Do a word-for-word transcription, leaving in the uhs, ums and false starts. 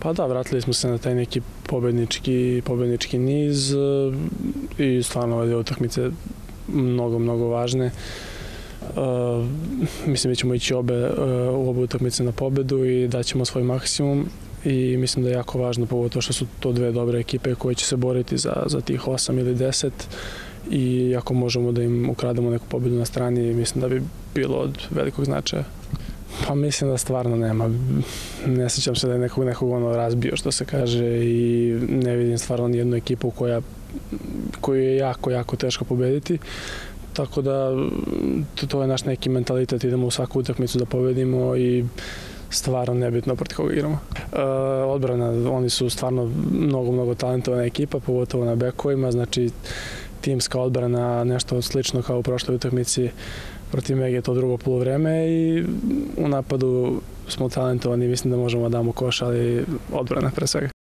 Pa da, vratili smo se na taj neki pobednički, pobednički niz i stvarno ove utakmice mnogo, mnogo važne. Uh, mislim da ćemo ići obe, uh, u obe utakmice na pobedu i daćemo svoj maksimum i mislim da je jako važno pogotovo što su to dve dobre ekipe koje će se boriti za, za tih osam ili deset i ako možemo da im ukrademo neku pobedu na strani, mislim da bi bilo od velikog značaja. Pa mislim da stvarno nema. Ne sjećam se da je nekog nekog ono razbio, što se kaže, i ne vidim stvarno nijednu ekipu koja, koju je jako, jako teško pobediti. Tako da to, to je naš neki mentalitet, idemo u svaku utakmicu da pobedimo i stvarno nebitno protiv koga igramo. E, odbrana, oni su stvarno mnogo, mnogo talentovana ekipa, pogotovo na bekovima, znači timska odbrana, nešto slično kao u prošloj utakmici protiv Mege, to drugo poluvreme i u napadu smo talentovani, mislim da možemo da damo koš, ali odbrana pre svega.